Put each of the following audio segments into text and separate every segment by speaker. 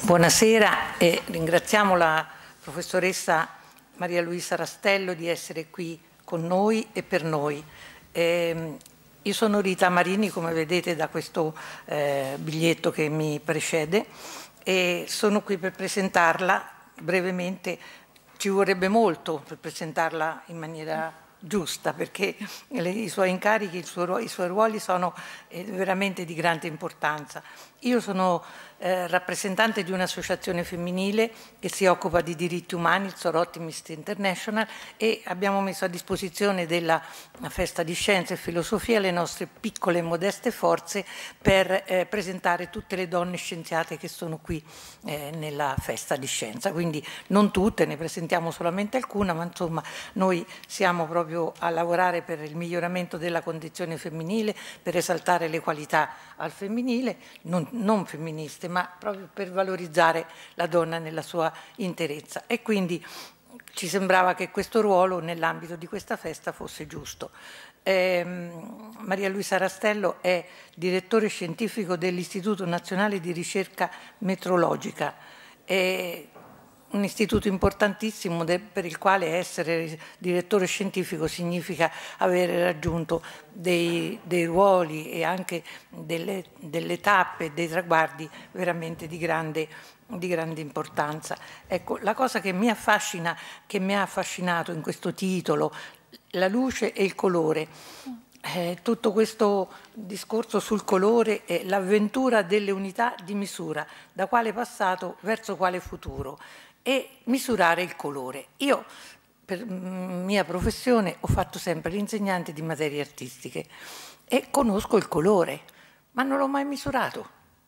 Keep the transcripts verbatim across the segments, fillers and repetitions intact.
Speaker 1: Buonasera e ringraziamo la professoressa Maria Luisa Rastello di essere qui con noi e per noi. Eh, io sono Rita Marini, come vedete da questo eh, biglietto che mi precede, e sono qui per presentarla brevemente. Ci vorrebbe molto per presentarla in maniera giusta, perché le, i suoi incarichi, il suo, i suoi ruoli sono eh, veramente di grande importanza. Io sono eh, rappresentante di un'associazione femminile che si occupa di diritti umani, il Soroptimist International, e abbiamo messo a disposizione della Festa di Scienza e Filosofia le nostre piccole e modeste forze per eh, presentare tutte le donne scienziate che sono qui eh, nella Festa di Scienza. Quindi non tutte, ne presentiamo solamente alcune, ma insomma noi siamo proprio a lavorare per il miglioramento della condizione femminile, per esaltare le qualità al femminile, non, non femministe, ma proprio per valorizzare la donna nella sua interezza. E quindi ci sembrava che questo ruolo nell'ambito di questa festa fosse giusto. Eh, Maria Luisa Rastello è direttore scientifico dell'Istituto Nazionale di Ricerca Metrologica. È un istituto importantissimo per il quale essere direttore scientifico significa avere raggiunto dei, dei ruoli e anche delle, delle tappe, dei traguardi veramente di grande, di grande importanza. Ecco, la cosa che mi affascina, che mi ha affascinato in questo titolo, la luce e il colore, eh, tutto questo discorso sul colore è l'avventura delle unità di misura, da quale passato verso quale futuro, e misurare il colore. Io, per mia professione, ho fatto sempre l'insegnante di materie artistiche e conosco il colore, ma non l'ho mai misurato.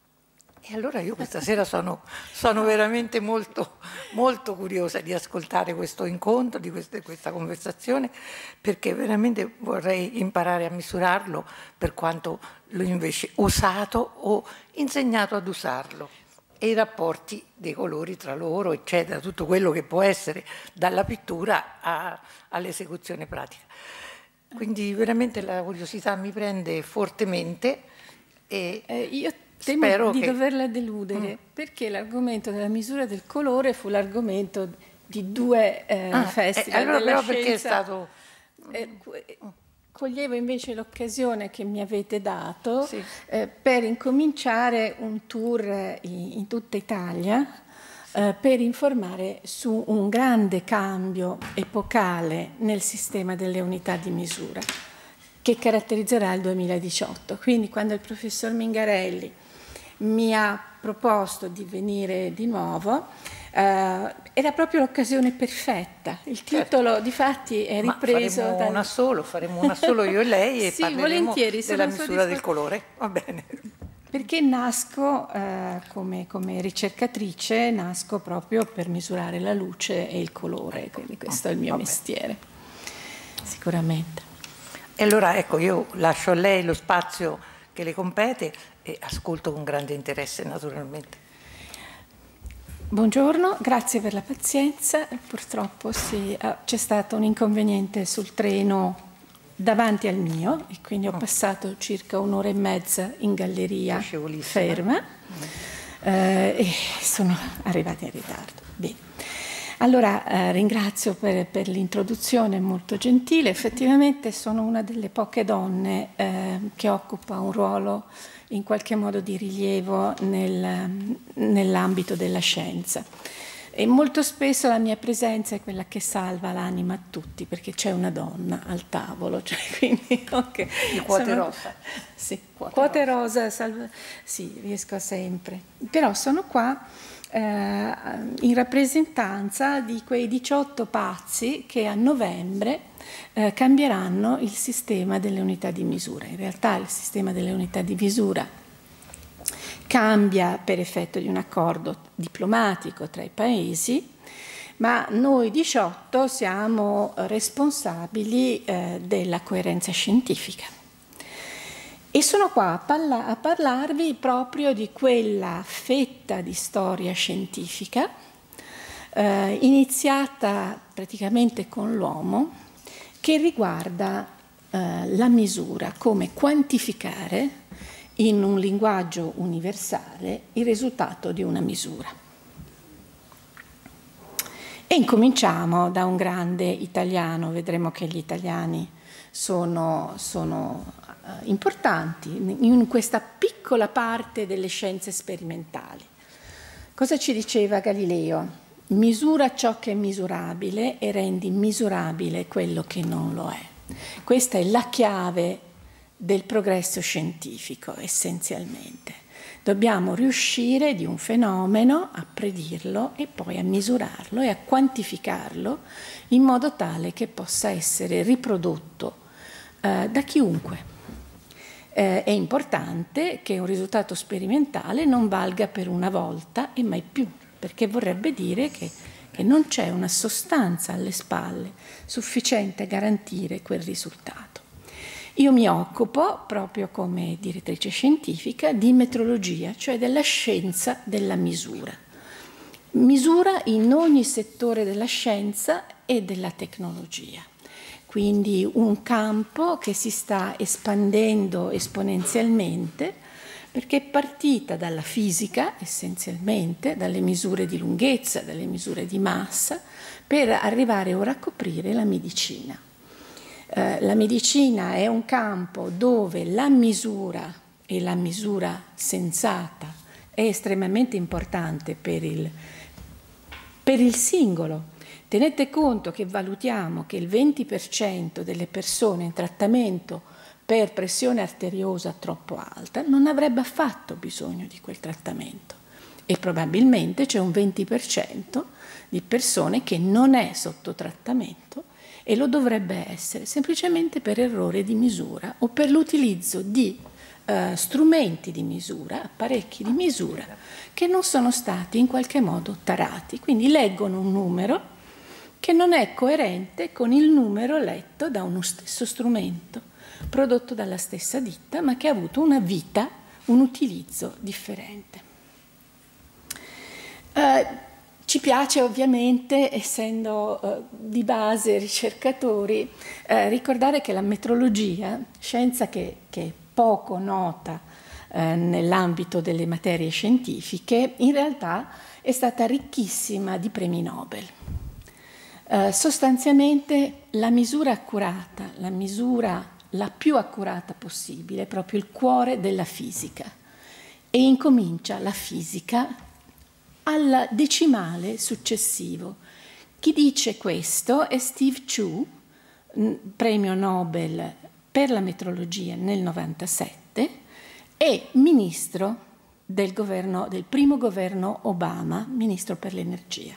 Speaker 1: E allora io questa sera sono, sono veramente molto, molto curiosa di ascoltare questo incontro, di queste, questa conversazione, perché veramente vorrei imparare a misurarlo, per quanto l'ho invece usato o insegnato ad usarlo. E i rapporti dei colori tra loro, eccetera, tutto quello che può essere dalla pittura all'esecuzione pratica. Quindi veramente la curiosità mi prende fortemente e
Speaker 2: eh, io temo
Speaker 1: spero
Speaker 2: di
Speaker 1: che...
Speaker 2: doverla deludere, mm. perché l'argomento della misura del colore fu l'argomento di due eh,
Speaker 1: ah,
Speaker 2: festival
Speaker 1: eh, allora
Speaker 2: della
Speaker 1: però
Speaker 2: scienza.
Speaker 1: Perché è stato...
Speaker 2: Eh, Coglievo invece l'occasione che mi avete dato
Speaker 1: sì.
Speaker 2: eh, per incominciare un tour in, in tutta Italia sì. eh, per informare su un grande cambio epocale nel sistema delle unità di misura che caratterizzerà il duemiladiciotto. Quindi quando il professor Mingarelli mi ha proposto di venire di nuovo, Uh, era proprio l'occasione perfetta. Il titolo, certo. Difatti, è ripreso.
Speaker 1: Ma faremo
Speaker 2: dal...
Speaker 1: una solo, faremo una solo io e lei e
Speaker 2: sì,
Speaker 1: parleremo della misura
Speaker 2: soddisfa...
Speaker 1: del colore. Va bene.
Speaker 2: Perché nasco uh, come, come ricercatrice, nasco proprio per misurare la luce e il colore, quindi questo è il mio Va mestiere, bene. Sicuramente.
Speaker 1: E allora, ecco, io lascio a lei lo spazio che le compete e ascolto con grande interesse, naturalmente.
Speaker 2: Buongiorno, grazie per la pazienza. Purtroppo sì, c'è stato un inconveniente sul treno davanti al mio e quindi ho passato circa un'ora e mezza in galleria ferma eh, e sono arrivata in ritardo. Bene. Allora eh, ringrazio per, per l'introduzione molto gentile. Effettivamente sono una delle poche donne eh, che occupa un ruolo in qualche modo di rilievo nel, nell'ambito della scienza. E molto spesso la mia presenza è quella che salva l'anima a tutti, perché c'è una donna al tavolo. Cioè, quindi, okay,
Speaker 1: di quote
Speaker 2: sono,
Speaker 1: rosa.
Speaker 2: Sì, quote, quote rosa, rosa salva, sì, riesco sempre. Però sono qua eh, in rappresentanza di quei diciotto pazzi che a novembre Eh, cambieranno il sistema delle unità di misura. In realtà il sistema delle unità di misura cambia per effetto di un accordo diplomatico tra i paesi, ma noi diciotto siamo responsabili eh, della coerenza scientifica. E sono qua a, parla- a parlarvi proprio di quella fetta di storia scientifica eh, iniziata praticamente con l'uomo, che riguarda eh, la misura, come quantificare in un linguaggio universale il risultato di una misura. E incominciamo da un grande italiano, vedremo che gli italiani sono, sono uh, importanti in questa piccola parte delle scienze sperimentali. Cosa ci diceva Galileo? Misura ciò che è misurabile e rendi misurabile quello che non lo è. Questa è la chiave del progresso scientifico, essenzialmente. Dobbiamo riuscire di un fenomeno a predirlo e poi a misurarlo e a quantificarlo in modo tale che possa essere riprodotto eh, da chiunque. Eh, è importante che un risultato sperimentale non valga per una volta e mai più, perché vorrebbe dire che, che non c'è una sostanza alle spalle sufficiente a garantire quel risultato. Io mi occupo, proprio come direttrice scientifica, di metrologia, cioè della scienza della misura. Misura in ogni settore della scienza e della tecnologia. Quindi un campo che si sta espandendo esponenzialmente, perché è partita dalla fisica, essenzialmente, dalle misure di lunghezza, dalle misure di massa, per arrivare ora a coprire la medicina. Eh, la medicina è un campo dove la misura e la misura sensata è estremamente importante per il, per il singolo. Tenete conto che valutiamo che il venti per cento delle persone in trattamento per pressione arteriosa troppo alta non avrebbe affatto bisogno di quel trattamento e probabilmente c'è un venti per cento di persone che non è sotto trattamento e lo dovrebbe essere semplicemente per errore di misura o per l'utilizzo di eh, strumenti di misura, apparecchi di misura che non sono stati in qualche modo tarati, quindi leggono un numero che non è coerente con il numero letto da uno stesso strumento prodotto dalla stessa ditta ma che ha avuto una vita, un utilizzo differente. Eh, Ci piace ovviamente, essendo eh, di base ricercatori, eh, ricordare che la metrologia, scienza che, che è poco nota eh, nell'ambito delle materie scientifiche, in realtà è stata ricchissima di premi Nobel. Eh, sostanzialmente la misura accurata, la misura la più accurata possibile, è proprio il cuore della fisica. E incomincia la fisica al decimale successivo. Chi dice questo è Steve Chu, premio Nobel per la metrologia nel novantasette e ministro del, governo, del primo governo Obama, ministro per l'energia.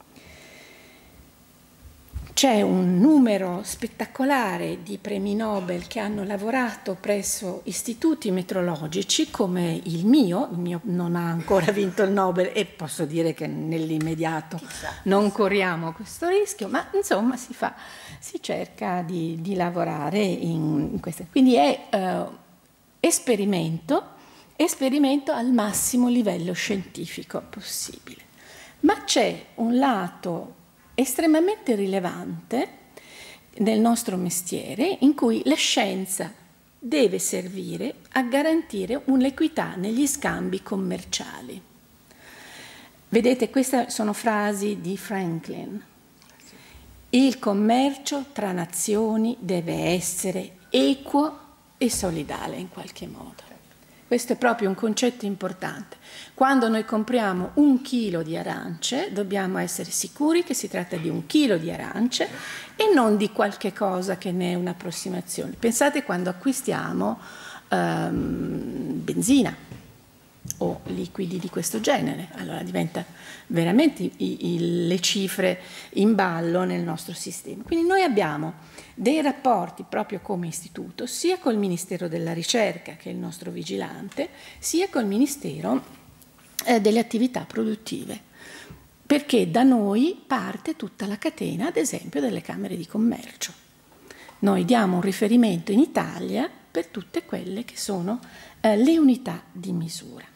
Speaker 2: C'è un numero spettacolare di premi Nobel che hanno lavorato presso istituti metrologici come il mio, il mio non ha ancora vinto il Nobel e posso dire che nell'immediato non corriamo questo rischio, ma insomma si fa, si cerca di, di lavorare in, in questo. Quindi è eh, esperimento, esperimento al massimo livello scientifico possibile. Ma c'è un lato estremamente rilevante nel nostro mestiere in cui la scienza deve servire a garantire un'equità negli scambi commerciali. Vedete, queste sono frasi di Franklin. Il commercio tra nazioni deve essere equo e solidale in qualche modo. Questo è proprio un concetto importante. Quando noi compriamo un chilo di arance, dobbiamo essere sicuri che si tratta di un chilo di arance e non di qualche cosa che ne è un'approssimazione. Pensate quando acquistiamo ehm, benzina o liquidi di questo genere, allora diventa veramente i, i, le cifre in ballo nel nostro sistema. Quindi noi abbiamo dei rapporti proprio come istituto sia col Ministero della Ricerca, che è il nostro vigilante, sia col Ministero eh, delle attività produttive, perché da noi parte tutta la catena, ad esempio, delle camere di commercio. Noi diamo un riferimento in Italia per tutte quelle che sono eh, le unità di misura.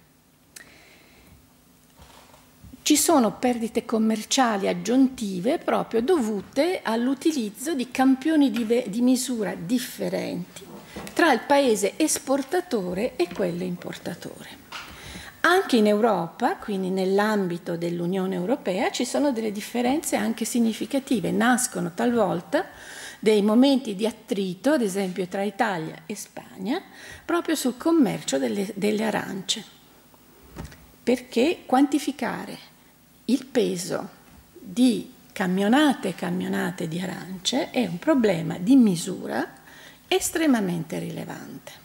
Speaker 2: Ci sono perdite commerciali aggiuntive proprio dovute all'utilizzo di campioni di, di misura differenti tra il paese esportatore e quello importatore. Anche in Europa, quindi nell'ambito dell'Unione Europea, ci sono delle differenze anche significative. Nascono talvolta dei momenti di attrito, ad esempio tra Italia e Spagna, proprio sul commercio delle, delle arance, perché quantificare il peso di camionate e camionate di arance è un problema di misura estremamente rilevante.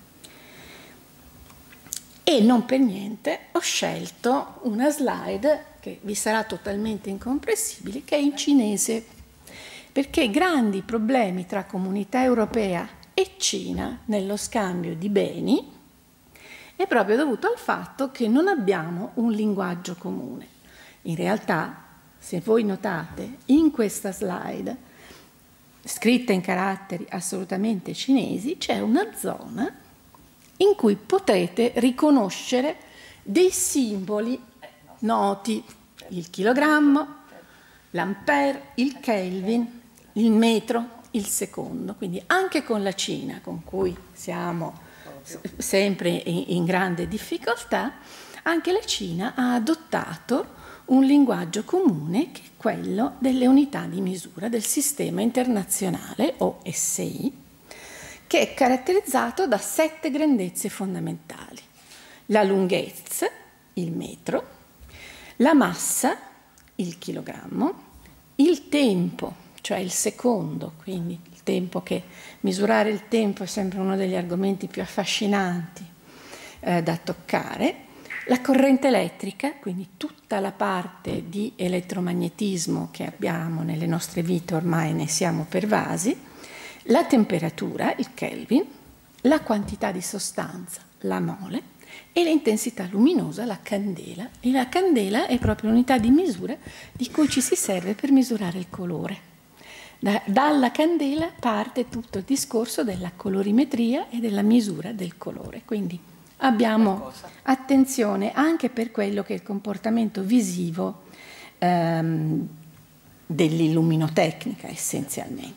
Speaker 2: E non per niente ho scelto una slide che vi sarà totalmente incomprensibile, che è in cinese, perché grandi problemi tra Comunità Europea e Cina nello scambio di beni è proprio dovuto al fatto che non abbiamo un linguaggio comune. In realtà, se voi notate, in questa slide, scritta in caratteri assolutamente cinesi, c'è una zona in cui potete riconoscere dei simboli noti, il chilogrammo, l'ampere, il Kelvin, il metro, il secondo. Quindi anche con la Cina, con cui siamo sempre in grande difficoltà, anche la Cina ha adottato un linguaggio comune che è quello delle unità di misura del sistema internazionale, o S I, che è caratterizzato da sette grandezze fondamentali: la lunghezza, il metro, la massa, il chilogrammo, il tempo, cioè il secondo, quindi il tempo che misurare il tempo è sempre uno degli argomenti più affascinanti eh, da toccare, la corrente elettrica, quindi tutta la parte di elettromagnetismo che abbiamo nelle nostre vite, ormai ne siamo pervasi, la temperatura, il Kelvin, la quantità di sostanza, la mole, e l'intensità luminosa, la candela. E la candela è proprio l'unità di misura di cui ci si serve per misurare il colore. Da, dalla candela parte tutto il discorso della colorimetria e della misura del colore. Quindi abbiamo attenzione anche per quello che è il comportamento visivo ehm, dell'illuminotecnica, essenzialmente.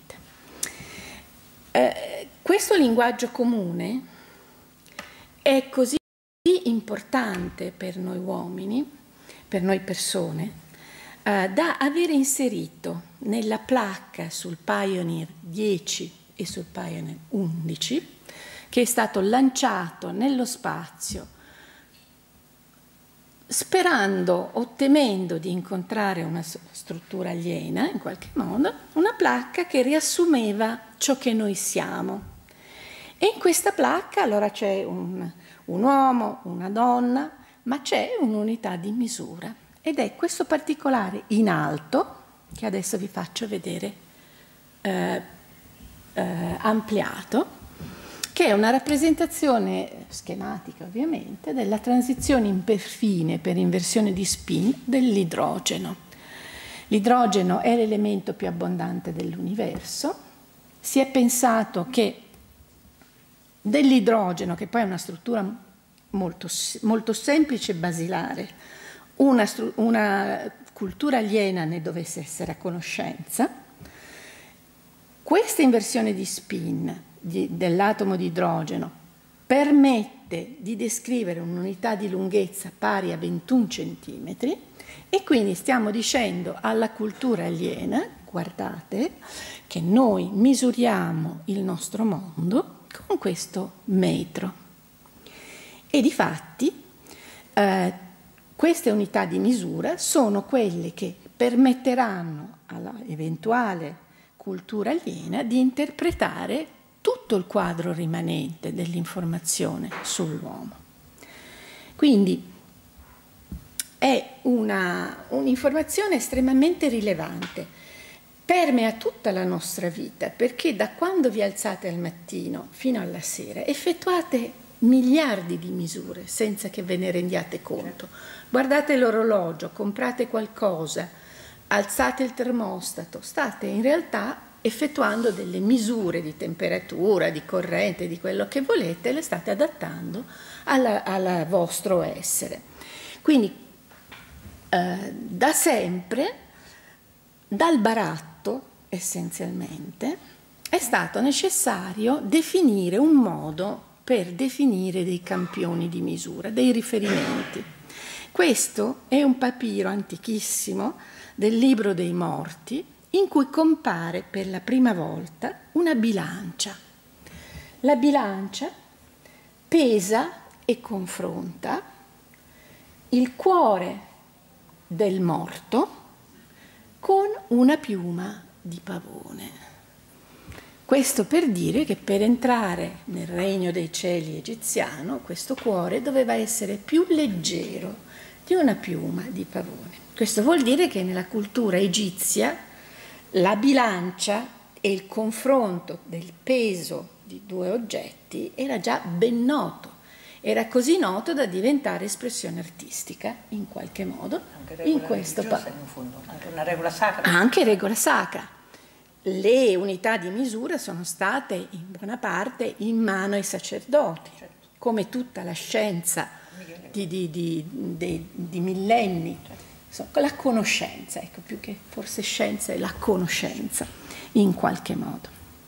Speaker 2: Eh, questo linguaggio comune è così importante per noi uomini, per noi persone, eh, da avere inserito nella placca sul Pioneer dieci e sul Pioneer undici, che è stato lanciato nello spazio sperando o temendo di incontrare una struttura aliena, in qualche modo, una placca che riassumeva ciò che noi siamo. E in questa placca allora c'è un, un uomo, una donna, ma c'è un'unità di misura. Ed è questo particolare in alto, che adesso vi faccio vedere eh, eh, ampliato, che è una rappresentazione schematica ovviamente della transizione in perfine per inversione di spin dell'idrogeno. L'idrogeno è l'elemento più abbondante dell'universo. Si è pensato che dell'idrogeno, che poi è una struttura molto, molto semplice e basilare, una, una cultura aliena ne dovesse essere a conoscenza. Questa inversione di spin dell'atomo di idrogeno permette di descrivere un'unità di lunghezza pari a ventuno centimetri e quindi stiamo dicendo alla cultura aliena, guardate, che noi misuriamo il nostro mondo con questo metro. E difatti eh, queste unità di misura sono quelle che permetteranno all'eventuale cultura aliena di interpretare tutto il quadro rimanente dell'informazione sull'uomo. Quindi è un'informazione estremamente rilevante, permea tutta la nostra vita, perché da quando vi alzate al mattino fino alla sera effettuate miliardi di misure senza che ve ne rendiate conto. Guardate l'orologio, comprate qualcosa, alzate il termostato, state in realtà effettuando delle misure di temperatura, di corrente, di quello che volete, le state adattando al vostro essere. Quindi eh, da sempre, dal baratto essenzialmente, è stato necessario definire un modo per definire dei campioni di misura, dei riferimenti. Questo è un papiro antichissimo del Libro dei Morti, in cui compare per la prima volta una bilancia. La bilancia pesa e confronta il cuore del morto con una piuma di pavone. Questo per dire che per entrare nel regno dei cieli egiziano, questo cuore doveva essere più leggero di una piuma di pavone. Questo vuol dire che nella cultura egizia la bilancia e il confronto del peso di due oggetti era già ben noto. Era così noto da diventare espressione artistica, in qualche modo, in questo paese.
Speaker 1: Anche una regola sacra.
Speaker 2: Anche regola sacra. Le unità di misura sono state in buona parte in mano ai sacerdoti, certo, come tutta la scienza di, di, di, di, di millenni. Insomma, la conoscenza, ecco, più che forse scienza è la conoscenza, in qualche modo.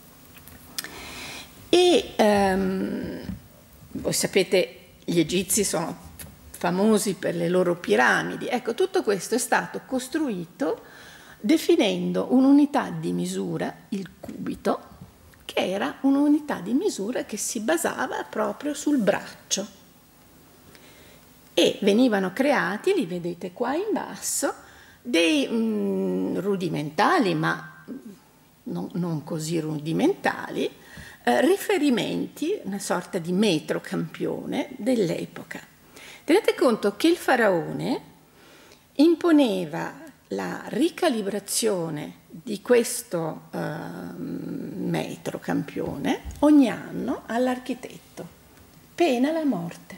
Speaker 2: E um, voi sapete, gli egizi sono famosi per le loro piramidi. Ecco, tutto questo è stato costruito definendo un'unità di misura, il cubito, che era un'unità di misura che si basava proprio sul braccio. E venivano creati, li vedete qua in basso, dei mh, rudimentali, ma non, non così rudimentali, eh, riferimenti, una sorta di metro campione dell'epoca. Tenete conto che il faraone imponeva la ricalibrazione di questo uh, metro campione ogni anno all'architetto, pena la morte.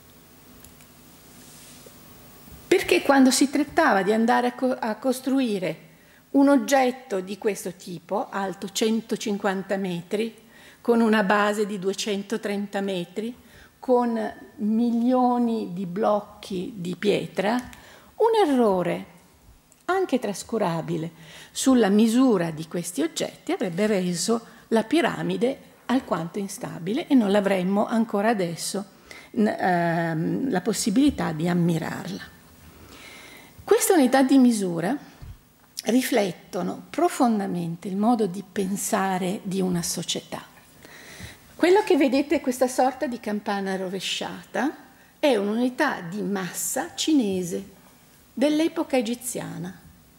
Speaker 2: Perché quando si trattava di andare a, co- a costruire un oggetto di questo tipo, alto centocinquanta metri, con una base di duecentotrenta metri, con milioni di blocchi di pietra, un errore anche trascurabile sulla misura di questi oggetti avrebbe reso la piramide alquanto instabile e non l'avremmo ancora adesso ehm, la possibilità di ammirarla. Queste unità di misura riflettono profondamente il modo di pensare di una società. Quello che vedete, questa sorta di campana rovesciata, è un'unità di massa cinese dell'epoca egiziana.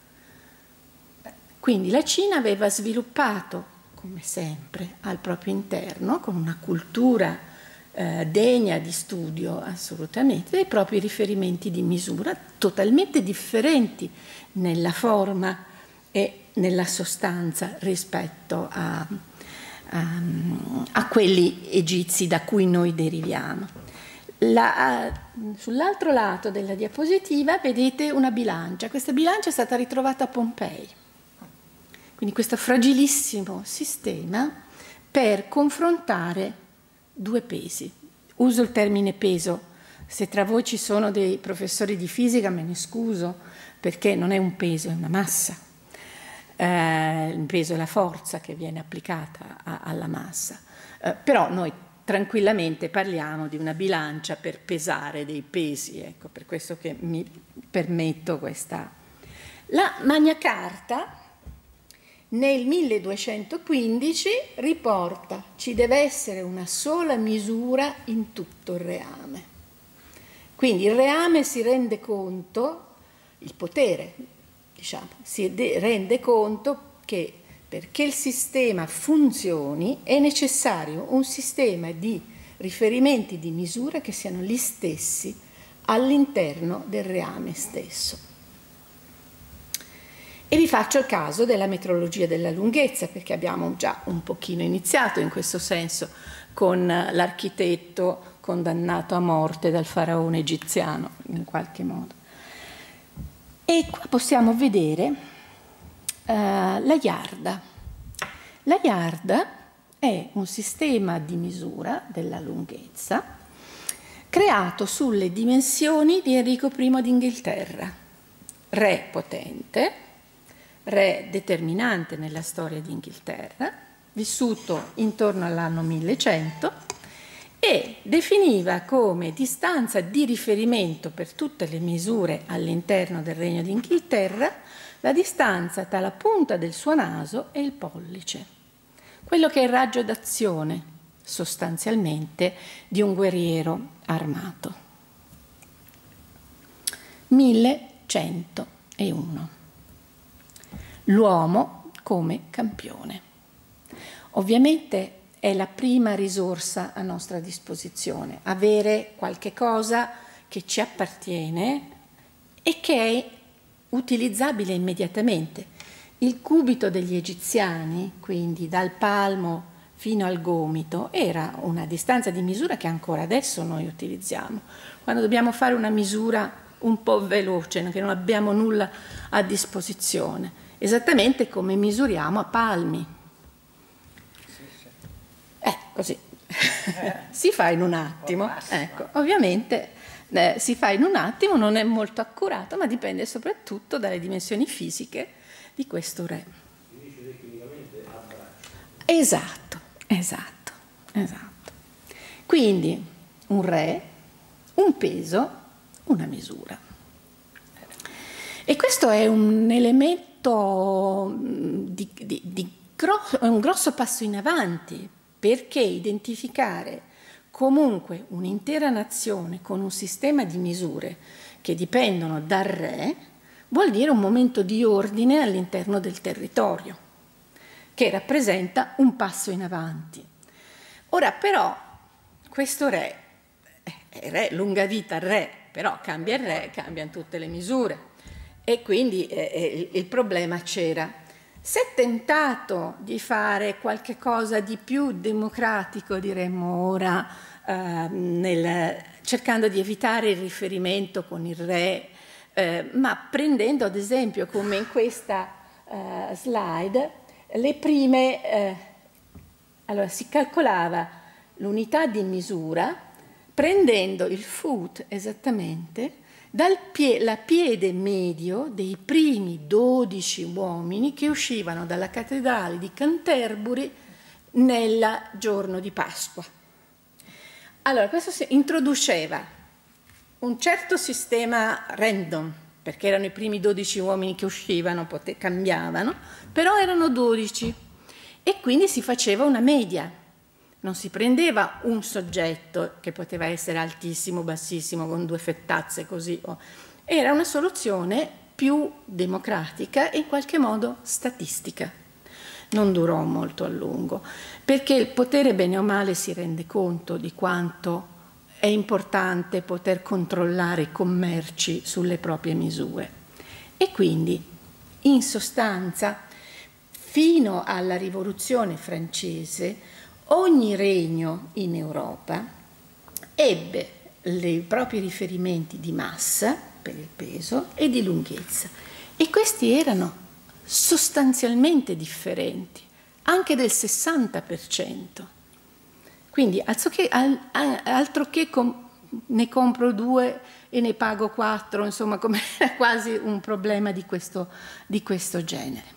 Speaker 2: Quindi la Cina aveva sviluppato, come sempre, al proprio interno, con una cultura eh, degna di studio assolutamente, dei propri riferimenti di misura totalmente differenti nella forma e nella sostanza rispetto a, a, a quelli egizi da cui noi deriviamo. La, sull'altro lato della diapositiva vedete una bilancia. Questa bilancia è stata ritrovata a Pompei. Quindi questo fragilissimo sistema per confrontare due pesi. Uso il termine peso. Se tra voi ci sono dei professori di fisica me ne scuso, perché non è un peso, è una massa. Eh, il peso è la forza che viene applicata a, alla massa. Eh, però noi tranquillamente parliamo di una bilancia per pesare dei pesi, ecco, per questo che mi permetto questa. La Magna Carta nel milleduecentoquindici riporta: ci deve essere una sola misura in tutto il reame. Quindi il reame si rende conto, il potere, diciamo, si de- rende conto che perché il sistema funzioni è necessario un sistema di riferimenti di misura che siano gli stessi all'interno del reame stesso. E vi faccio il caso della metrologia della lunghezza, perché abbiamo già un pochino iniziato in questo senso con l'architetto condannato a morte dal faraone egiziano, in qualche modo. E qua possiamo vedere uh, la yarda. La yarda è un sistema di misura della lunghezza creato sulle dimensioni di Enrico primo d'Inghilterra, re potente, re determinante nella storia d'Inghilterra, vissuto intorno all'anno millecento, e e definiva come distanza di riferimento per tutte le misure all'interno del Regno d'Inghilterra la distanza tra la punta del suo naso e il pollice, quello che è il raggio d'azione sostanzialmente di un guerriero armato. millecentouno. L'uomo come campione. Ovviamente è la prima risorsa a nostra disposizione, avere qualche cosa che ci appartiene e che è utilizzabile immediatamente. Il cubito degli egiziani, quindi dal palmo fino al gomito, era una distanza di misura che ancora adesso noi utilizziamo. Quando dobbiamo fare una misura un po' veloce, che non abbiamo nulla a disposizione, esattamente come misuriamo a palmi. Eh, così. Si fa in un attimo. Ecco, ovviamente eh, si fa in un attimo, non è molto accurato, ma dipende soprattutto dalle dimensioni fisiche di questo re.
Speaker 3: Si dice tecnicamente a braccio.
Speaker 2: Esatto, esatto, esatto. Quindi un re, un peso, una misura. E questo è un elemento di, di, di grosso, un grosso passo in avanti, perché identificare comunque un'intera nazione con un sistema di misure che dipendono dal re vuol dire un momento di ordine all'interno del territorio, che rappresenta un passo in avanti. Ora però questo re, è re, lunga vita re, però cambia il re, cambiano tutte le misure e quindi eh, il problema c'era. Si è tentato di fare qualche cosa di più democratico, diremmo ora, eh, nel, cercando di evitare il riferimento con il re, eh, ma prendendo ad esempio, come in questa eh, slide, le prime, eh, allora si calcolava l'unità di misura prendendo il foot esattamente dal pie, la piede medio dei primi dodici uomini che uscivano dalla cattedrale di Canterbury nel giorno di Pasqua. Allora, questo si introduceva un certo sistema random, perché erano i primi dodici uomini che uscivano, pote, cambiavano, però erano dodici e quindi si faceva una media. Non si prendeva un soggetto che poteva essere altissimo, bassissimo, con due fettazze così. Era una soluzione più democratica e in qualche modo statistica. Non durò molto a lungo, perché il potere bene o male si rende conto di quanto è importante poter controllare i commerci sulle proprie misure. E quindi, in sostanza, fino alla Rivoluzione francese, ogni regno in Europa ebbe i propri riferimenti di massa per il peso e di lunghezza e questi erano sostanzialmente differenti, anche del sessanta per cento. Quindi altro che, altro che com, ne compro due e ne pago quattro, insomma, come quasi un problema di questo, di questo genere.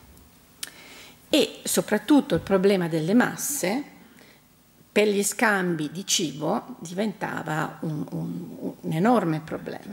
Speaker 2: E soprattutto il problema delle masse per gli scambi di cibo diventava un, un, un enorme problema.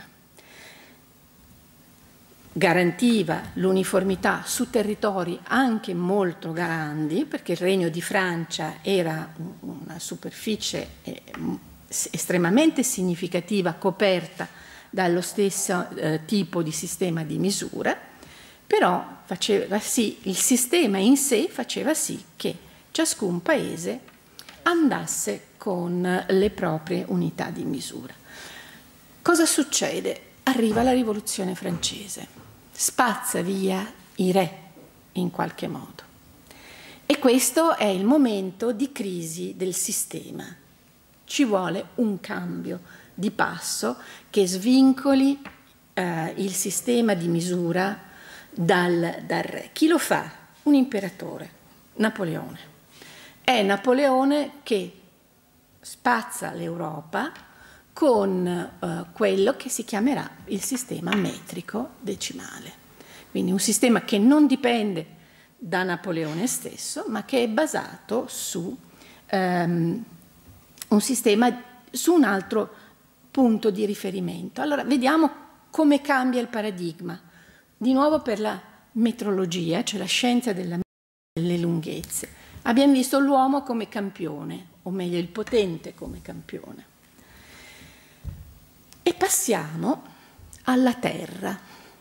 Speaker 2: Garantiva l'uniformità su territori anche molto grandi, perché il Regno di Francia era una superficie estremamente significativa, coperta dallo stesso eh, tipo di sistema di misura, però faceva sì, il sistema in sé faceva sì che ciascun paese andasse con le proprie unità di misura. Cosa succede? Arriva la Rivoluzione francese, spazza via i re in qualche modo. E questo è il momento di crisi del sistema. Ci vuole un cambio di passo che svincoli eh, il sistema di misura dal, dal re. Chi lo fa? Un imperatore, Napoleone. È Napoleone che spazza l'Europa con eh, quello che si chiamerà il sistema metrico decimale. Quindi un sistema che non dipende da Napoleone stesso, ma che è basato su um, un sistema su un altro punto di riferimento. Allora, vediamo come cambia il paradigma. Di nuovo per la metrologia, cioè la scienza della delle lunghezze. Abbiamo visto l'uomo come campione, o meglio il potente come campione. E passiamo alla Terra.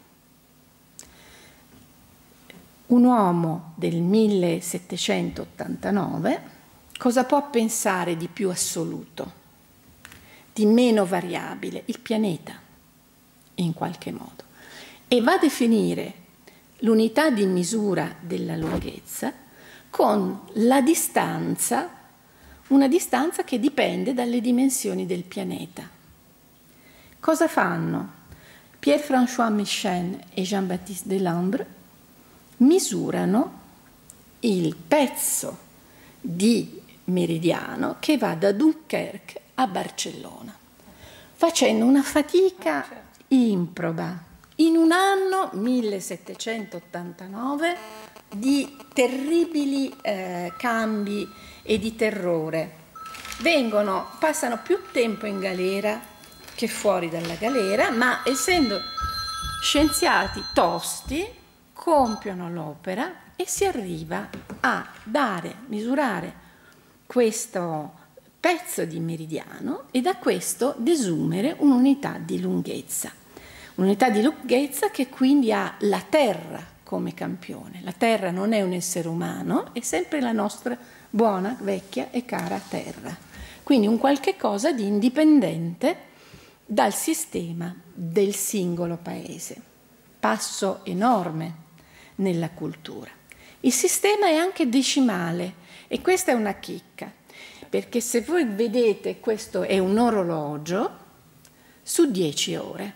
Speaker 2: Un uomo del millesettecentottantanove cosa può pensare di più assoluto, di meno variabile? Il pianeta, in qualche modo. E va a definire l'unità di misura della lunghezza con la distanza, una distanza che dipende dalle dimensioni del pianeta. Cosa fanno? Pierre-François Méchain e Jean-Baptiste Delambre misurano il pezzo di meridiano che va da Dunkerque a Barcellona, facendo una fatica improba. In un anno, millesettecentottantanove, di terribili eh, cambi e di terrore. Vengono, passano più tempo in galera che fuori dalla galera, ma essendo scienziati tosti, compiono l'opera e si arriva a dare, misurare questo pezzo di meridiano e da questo desumere un'unità di lunghezza. Un'unità di lunghezza che quindi ha la Terra come campione. La Terra non è un essere umano, è sempre la nostra buona, vecchia e cara Terra. Quindi un qualche cosa di indipendente dal sistema del singolo paese. Passo enorme nella cultura. Il sistema è anche decimale e questa è una chicca, perché se voi vedete questo è un orologio su dieci ore.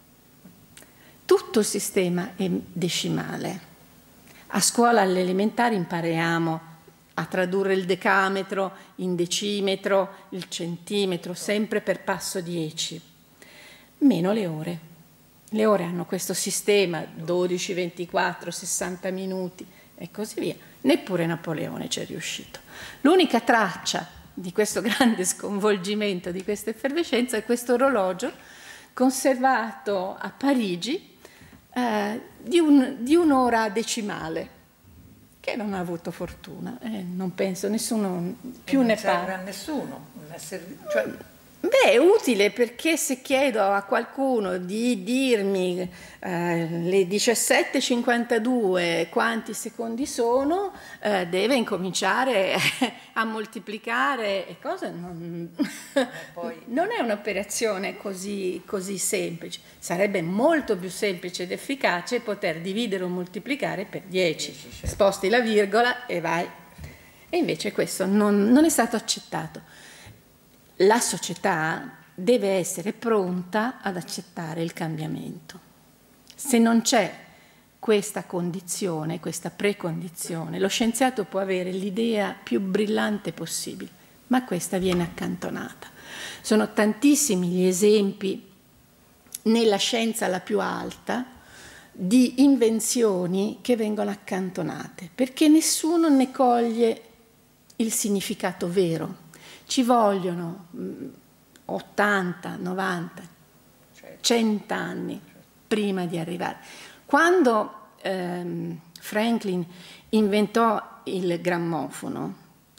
Speaker 2: Tutto il sistema è decimale. A scuola all'elementare impariamo a tradurre il decametro in decimetro, il centimetro, sempre per passo dieci. Meno le ore. Le ore hanno questo sistema, dodici, ventiquattro, sessanta minuti e così via. Neppure Napoleone ci è riuscito. L'unica traccia di questo grande sconvolgimento, di questa effervescenza, è questo orologio conservato a Parigi eh, di, un, di un'ora decimale, che non ha avuto fortuna. Eh, non penso, nessuno più
Speaker 1: non
Speaker 2: ne
Speaker 1: serve
Speaker 2: parla.
Speaker 1: a nessuno. Non è servi- cioè,
Speaker 2: Beh, è utile perché se chiedo a qualcuno di dirmi eh, le diciassette e cinquantadue quanti secondi sono, eh, deve incominciare a moltiplicare e cose. Non,
Speaker 1: poi...
Speaker 2: non è un'operazione così, così semplice. Sarebbe molto più semplice ed efficace poter dividere o moltiplicare per dieci.
Speaker 1: dieci, certo.
Speaker 2: Sposti la virgola e vai. E invece questo non, non è stato accettato. La società deve essere pronta ad accettare il cambiamento. Se non c'è questa condizione, questa precondizione, lo scienziato può avere l'idea più brillante possibile, ma questa viene accantonata. Sono tantissimi gli esempi nella scienza la più alta di invenzioni che vengono accantonate, perché nessuno ne coglie il significato vero. Ci vogliono ottanta, novanta, cento anni prima di arrivare. Quando ehm, Franklin inventò il grammofono,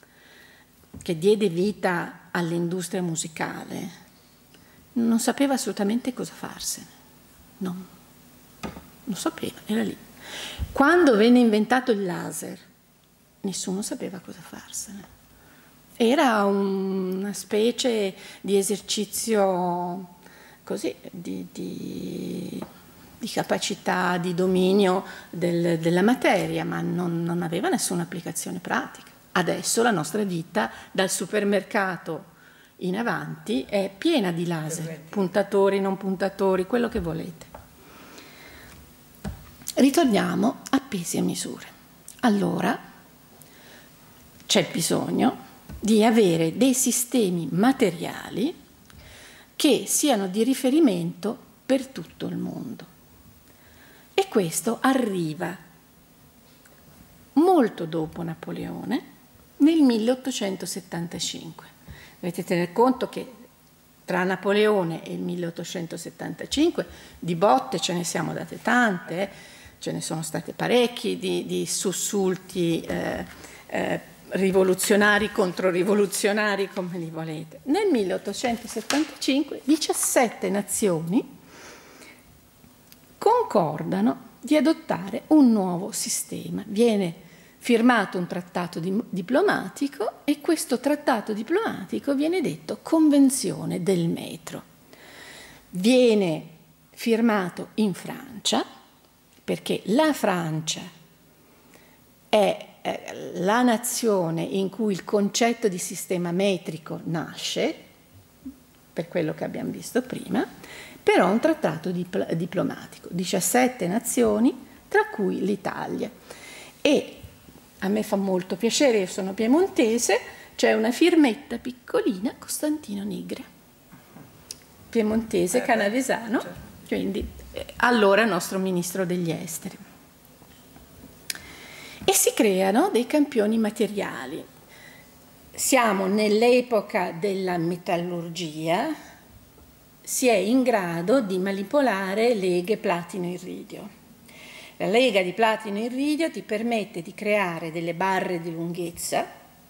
Speaker 2: che diede vita all'industria musicale, non sapeva assolutamente cosa farsene. No, non sapeva, era lì. Quando venne inventato il laser, nessuno sapeva cosa farsene. Era una specie di esercizio così, di, di, di capacità, di dominio del, della materia, ma non, non aveva nessuna applicazione pratica. Adesso la nostra vita, dal supermercato in avanti, è piena di laser, puntatori, non puntatori, quello che volete. Ritorniamo a pesi e misure. Allora, c'è bisogno di avere dei sistemi materiali che siano di riferimento per tutto il mondo. E questo arriva molto dopo Napoleone, nel milleottocentosettantacinque. Dovete tener conto che tra Napoleone e il milleottocentosettantacinque di botte ce ne siamo date tante, eh. Ce ne sono state parecchi di, di sussulti eh, eh, rivoluzionari, controrivoluzionari, come li volete. Nel milleottocentosettantacinque diciassette nazioni concordano di adottare un nuovo sistema. Viene firmato un trattato di, diplomatico e questo trattato diplomatico viene detto Convenzione del metro. Viene firmato in Francia, perché la Francia è eh, la nazione in cui il concetto di sistema metrico nasce, per quello che abbiamo visto prima, però un trattato dipl- diplomatico, diciassette nazioni, tra cui l'Italia. E a me fa molto piacere, io sono piemontese, c'è una firmetta piccolina, Costantino Nigre, piemontese, canavesano, quindi eh, allora nostro ministro degli esteri. E si creano dei campioni materiali. Siamo nell'epoca della metallurgia, si è in grado di manipolare leghe platino-irridio. La lega di platino-irridio ti permette di creare delle barre di lunghezza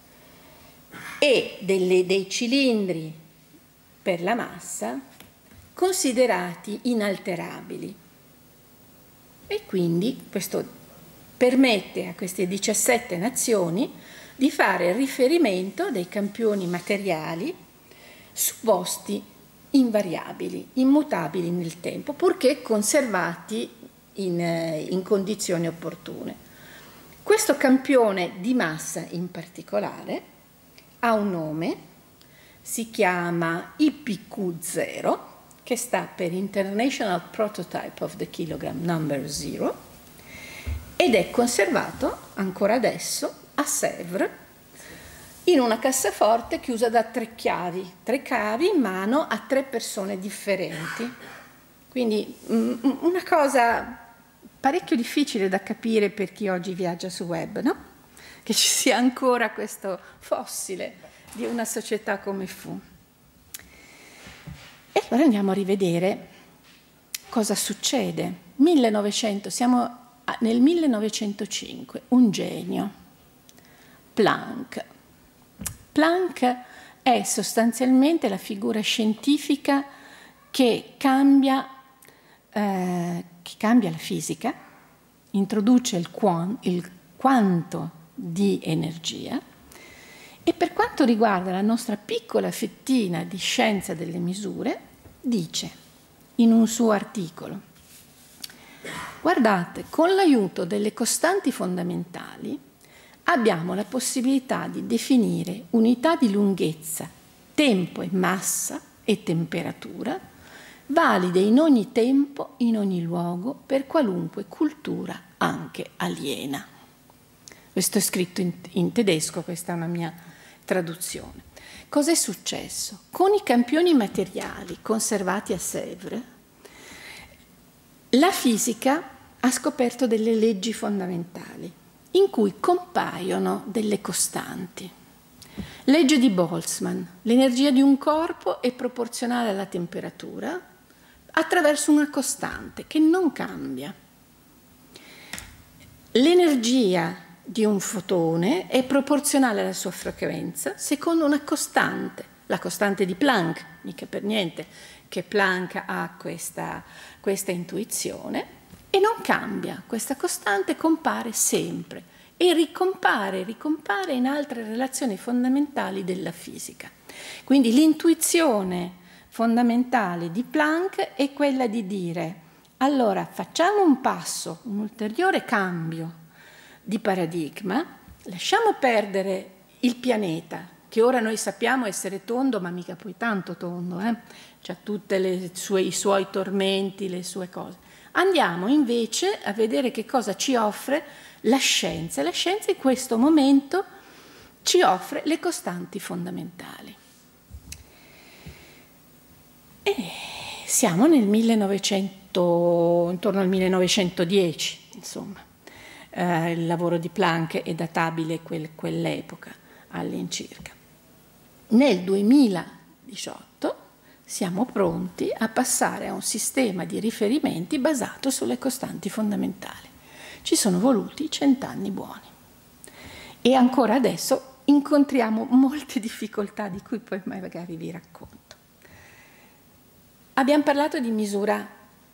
Speaker 2: e delle, dei cilindri per la massa considerati inalterabili. E quindi questo permette a queste diciassette nazioni di fare riferimento dei campioni materiali su posti invariabili, immutabili nel tempo, purché conservati in, in condizioni opportune. Questo campione di massa in particolare ha un nome, si chiama I P Q zero, che sta per International Prototype of the Kilogram Number Zero, ed è conservato ancora adesso a Sèvres in una cassaforte chiusa da tre chiavi, tre cavi in mano a tre persone differenti. Quindi mh, una cosa parecchio difficile da capire per chi oggi viaggia su web, no? Che ci sia ancora questo fossile di una società come fu. E allora andiamo a rivedere cosa succede. millenovecento, siamo nel millenovecentocinque, un genio, Planck. Planck è sostanzialmente la figura scientifica che cambia, eh, che cambia la fisica, introduce il, quan, il quanto di energia e per quanto riguarda la nostra piccola fettina di scienza delle misure, dice in un suo articolo: guardate, con l'aiuto delle costanti fondamentali abbiamo la possibilità di definire unità di lunghezza, tempo e massa e temperatura valide in ogni tempo, in ogni luogo, per qualunque cultura anche aliena. Questo è scritto in, in tedesco, questa è una mia traduzione. Cosa è successo? Con i campioni materiali conservati a Sèvres, la fisica ha scoperto delle leggi fondamentali in cui compaiono delle costanti. Legge di Boltzmann: l'energia di un corpo è proporzionale alla temperatura attraverso una costante che non cambia. L'energia di un fotone è proporzionale alla sua frequenza secondo una costante, la costante di Planck, mica per niente che Planck ha questa, questa intuizione, e non cambia, questa costante compare sempre e ricompare, ricompare in altre relazioni fondamentali della fisica. Quindi l'intuizione fondamentale di Planck è quella di dire: allora facciamo un passo, un ulteriore cambio di paradigma, lasciamo perdere il pianeta, che ora noi sappiamo essere tondo, ma mica poi tanto tondo, eh? C'ha tutti i suoi tormenti, le sue cose. Andiamo invece a vedere che cosa ci offre la scienza. La scienza in questo momento ci offre le costanti fondamentali. E siamo nel millenovecento, intorno al millenovecentodieci, insomma. Eh, il lavoro di Planck è databile quel, quell'epoca all'incirca. Nel duemiladiciotto siamo pronti a passare a un sistema di riferimenti basato sulle costanti fondamentali. Ci sono voluti cent'anni buoni. E ancora adesso incontriamo molte difficoltà di cui poi magari vi racconto. Abbiamo parlato di misura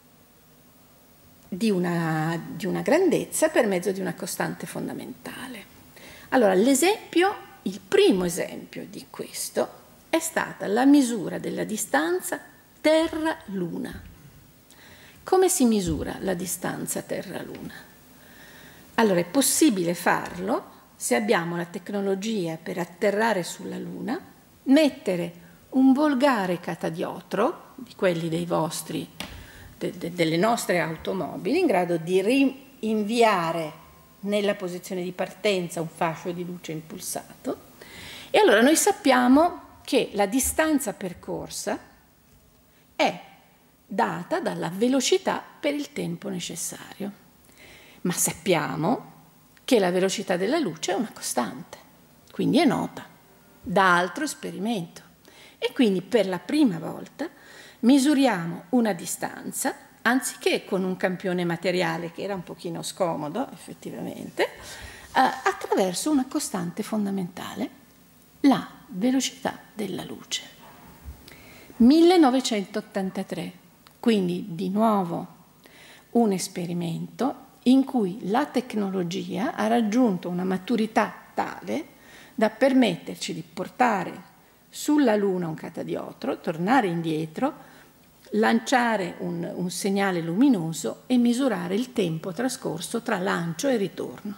Speaker 2: di una, di una grandezza per mezzo di una costante fondamentale. Allora, l'esempio, il primo esempio di questo è stata la misura della distanza Terra-Luna. Come si misura la distanza Terra-Luna? Allora, è possibile farlo se abbiamo la tecnologia per atterrare sulla Luna, mettere un volgare catadiotro, di quelli dei vostri, de, de, delle nostre automobili, in grado di rinviare nella posizione di partenza un fascio di luce impulsato, e allora noi sappiamo che la distanza percorsa è data dalla velocità per il tempo necessario, ma sappiamo che la velocità della luce è una costante, quindi è nota da altro esperimento, e quindi per la prima volta misuriamo una distanza, anziché con un campione materiale che era un pochino scomodo effettivamente, eh, attraverso una costante fondamentale, la velocità della luce. millenovecentottantatré, quindi di nuovo un esperimento in cui la tecnologia ha raggiunto una maturità tale da permetterci di portare sulla Luna un catadiotro, tornare indietro, lanciare un, un segnale luminoso e misurare il tempo trascorso tra lancio e ritorno.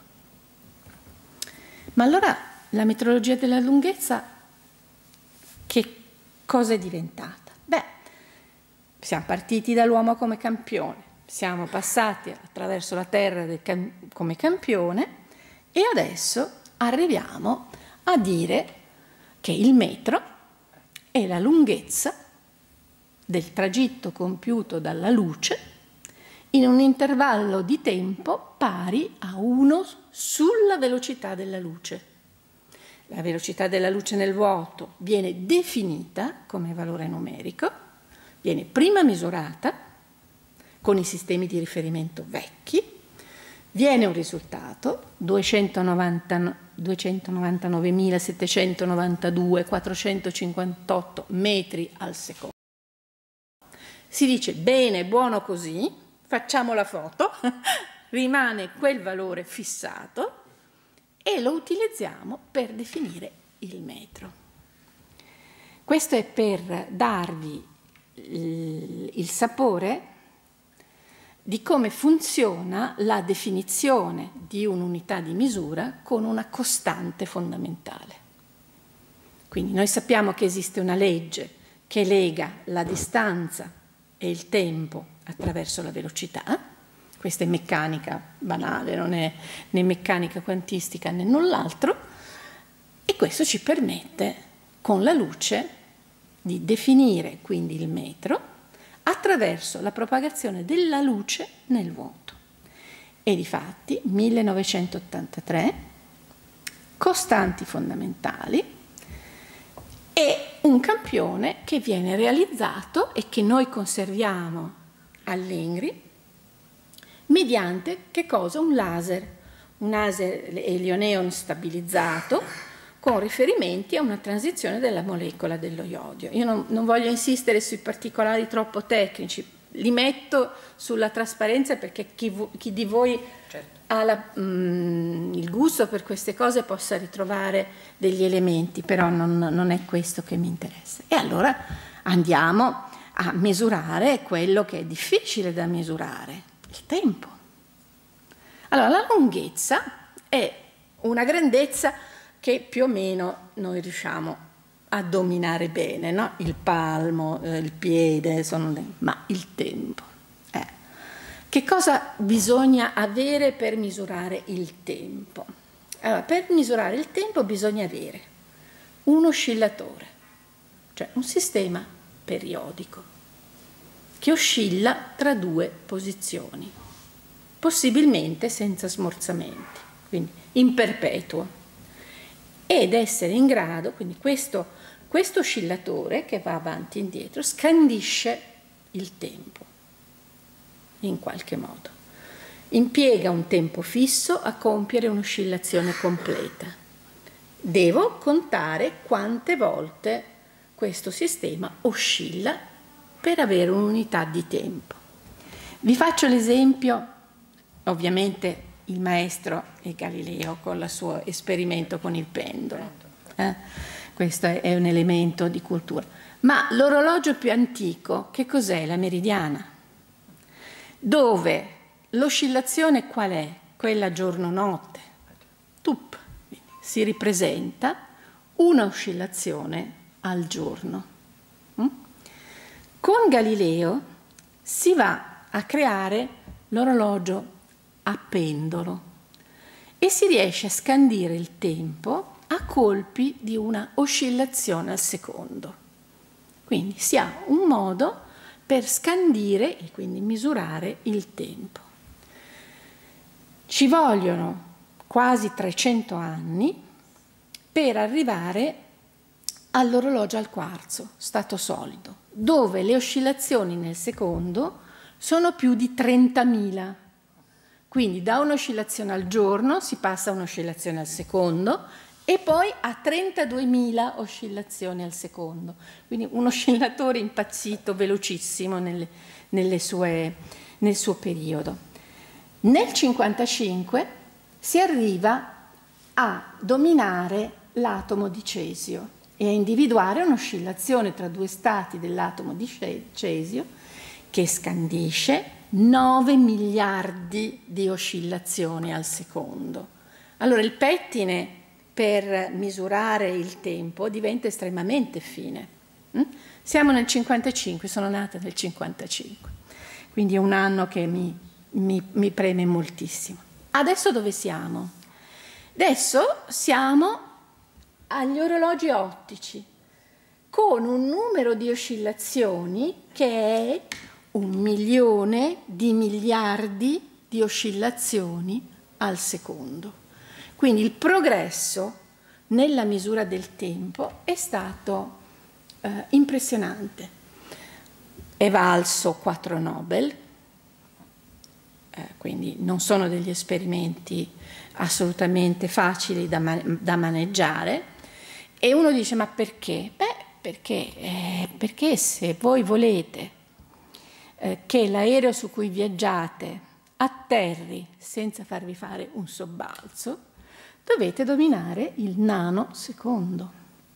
Speaker 2: Ma allora la metrologia della lunghezza che cosa è diventata? Beh, siamo partiti dall'uomo come campione, siamo passati attraverso la Terra del cam- come campione e adesso arriviamo a dire che il metro è la lunghezza del tragitto compiuto dalla luce in un intervallo di tempo pari a uno sulla velocità della luce. La velocità della luce nel vuoto viene definita come valore numerico, viene prima misurata con i sistemi di riferimento vecchi, viene un risultato duecentonovantanovemilasettecentonovantadue quattrocentocinquantotto metri al secondo. Si dice bene, buono così, facciamo la foto, rimane quel valore fissato e lo utilizziamo per definire il metro. Questo è per darvi il, il sapore di come funziona la definizione di un'unità di misura con una costante fondamentale. Quindi noi sappiamo che esiste una legge che lega la distanza e il tempo attraverso la velocità. Questa è meccanica banale, non è né meccanica quantistica né null'altro, e questo ci permette con la luce di definire quindi il metro attraverso la propagazione della luce nel vuoto. E difatti millenovecentottantatré, costanti fondamentali e un campione che viene realizzato e che noi conserviamo all'Ingri mediante che cosa? Un laser, un laser elioneon stabilizzato con riferimenti a una transizione della molecola dello iodio. Io non, non voglio insistere sui particolari troppo tecnici, li metto sulla trasparenza perché chi, chi di voi certo. ha la, mm, il gusto per queste cose possa ritrovare degli elementi, però non, non è questo che mi interessa. E allora andiamo a misurare quello che è difficile da misurare, il tempo. Allora, la lunghezza è una grandezza che più o meno noi riusciamo a dominare bene, no? Il palmo, eh, il piede, sono le... ma il tempo. Eh. Che cosa bisogna avere per misurare il tempo? Allora, per misurare il tempo bisogna avere un oscillatore, cioè un sistema periodico, che oscilla tra due posizioni, possibilmente senza smorzamenti, quindi in perpetuo. Ed essere in grado, quindi questo, questo oscillatore che va avanti e indietro scandisce il tempo in qualche modo. Impiega un tempo fisso a compiere un'oscillazione completa. Devo contare quante volte questo sistema oscilla per avere un'unità di tempo. Vi faccio l'esempio, ovviamente il maestro è Galileo con il suo esperimento con il pendolo. Eh? Questo è un elemento di cultura. Ma l'orologio più antico, che cos'è? La meridiana, dove l'oscillazione qual è? Quella giorno-notte. Tup, si ripresenta una oscillazione al giorno. Mm? Con Galileo si va a creare l'orologio a pendolo e si riesce a scandire il tempo a colpi di una oscillazione al secondo. Quindi si ha un modo per scandire e quindi misurare il tempo. Ci vogliono quasi trecento anni per arrivare all'orologio al quarzo, stato solido, dove le oscillazioni nel secondo sono più di trentamila. Quindi da un'oscillazione al giorno si passa a un'oscillazione al secondo e poi a trentaduemila oscillazioni al secondo. Quindi un oscillatore impazzito, velocissimo nelle, nelle sue, nel suo periodo. Nel cinquantacinque si arriva a dominare l'atomo di cesio e a individuare un'oscillazione tra due stati dell'atomo di cesio che scandisce nove miliardi di oscillazioni al secondo. Allora il pettine per misurare il tempo diventa estremamente fine. Siamo nel cinquantacinque, sono nata nel cinquantacinque, quindi è un anno che mi, mi, mi preme moltissimo. Adesso dove siamo? Adesso siamo agli orologi ottici, con un numero di oscillazioni che è un milione di miliardi di oscillazioni al secondo. Quindi il progresso nella misura del tempo è stato eh, impressionante. È valso quattro Nobel, eh, quindi non sono degli esperimenti assolutamente facili da, man- da maneggiare. E uno dice, ma perché? Beh, perché, eh, perché se voi volete eh, che l'aereo su cui viaggiate atterri senza farvi fare un sobbalzo, dovete dominare il nanosecondo.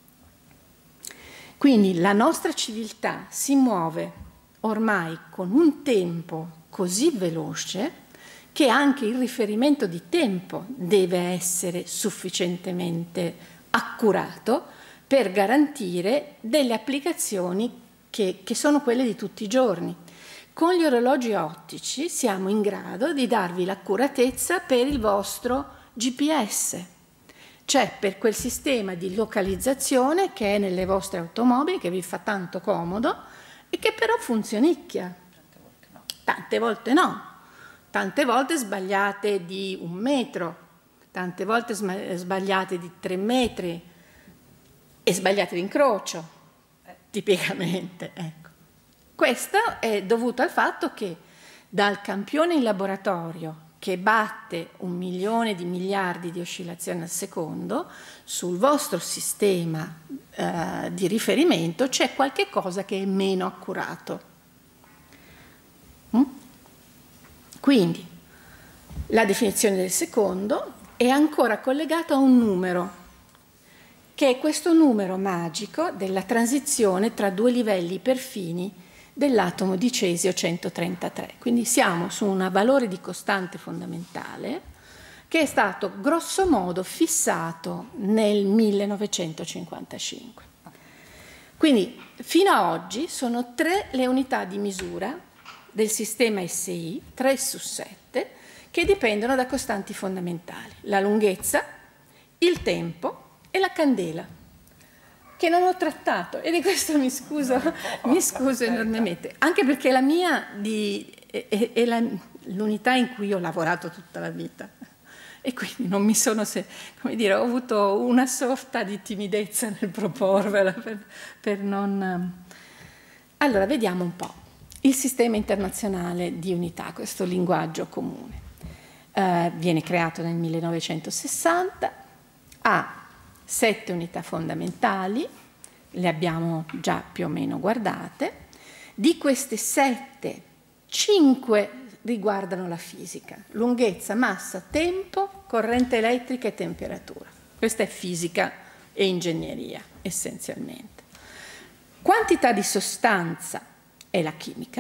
Speaker 2: Quindi la nostra civiltà si muove ormai con un tempo così veloce che anche il riferimento di tempo deve essere sufficientemente accurato per garantire delle applicazioni che, che sono quelle di tutti i giorni. Con gli orologi ottici siamo in grado di darvi l'accuratezza per il vostro G P S, cioè per quel sistema di localizzazione che è nelle vostre automobili, che vi fa tanto comodo e che però funzionicchia. Tante volte no, tante volte sbagliate di un metro, tante volte sbagliate di tre metri e sbagliate l'incrocio, tipicamente. Ecco. Questo è dovuto al fatto che dal campione in laboratorio che batte un milione di miliardi di oscillazioni al secondo, sul vostro sistema eh, di riferimento c'è qualche cosa che è meno accurato. Mm? Quindi la definizione del secondo è ancora collegata a un numero, che è questo numero magico della transizione tra due livelli iperfini dell'atomo di cesio centotrentatré. Quindi siamo su un valore di costante fondamentale che è stato grosso modo fissato nel millenovecentocinquantacinque. Quindi fino a oggi sono tre le unità di misura del sistema S I, tre su sette, che dipendono da costanti fondamentali: la lunghezza, il tempo e la candela, che non ho trattato, e di questo mi scuso, mi scuso enormemente, anche perché la mia di, è, è la, l'unità in cui ho lavorato tutta la vita e quindi non mi sono, se, come dire, ho avuto una sorta di timidezza nel proporvela per, per non... Allora, vediamo un po'. Il sistema internazionale di unità, questo linguaggio comune, eh, viene creato nel millenovecentosessanta, ha sette unità fondamentali, le abbiamo già più o meno guardate. Di queste sette, cinque riguardano la fisica: lunghezza, massa, tempo, corrente elettrica e temperatura. Questa è fisica e ingegneria, essenzialmente. Quantità di sostanza è la chimica.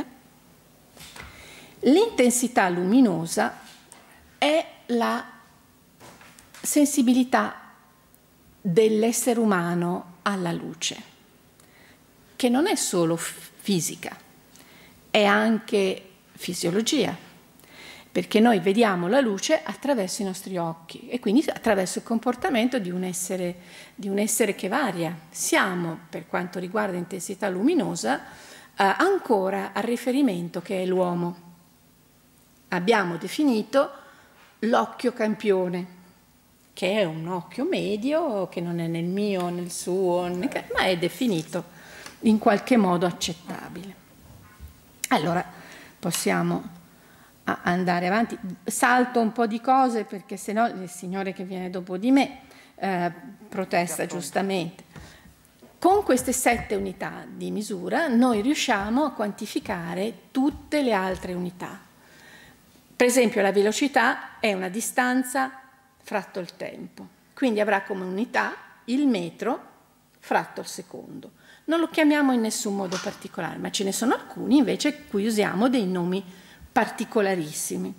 Speaker 2: L'intensità luminosa è la sensibilità dell'essere umano alla luce, che non è solo fisica, è anche fisiologia, perché noi vediamo la luce attraverso i nostri occhi e quindi attraverso il comportamento di un essere, di un essere che varia. Siamo, per quanto riguarda l'intensità luminosa, eh, ancora al riferimento che è l'uomo. Abbiamo definito l'occhio campione, che è un occhio medio, che non è nel mio, nel suo, ma è definito in qualche modo accettabile. Allora, possiamo andare avanti. Salto un po' di cose perché sennò il signore che viene dopo di me eh, protesta giustamente. Con queste sette unità di misura noi riusciamo a quantificare tutte le altre unità. Per esempio la velocità è una distanza fratto il tempo, quindi avrà come unità il metro fratto il secondo. Non lo chiamiamo in nessun modo particolare, ma ce ne sono alcuni invece cui usiamo dei nomi particolarissimi.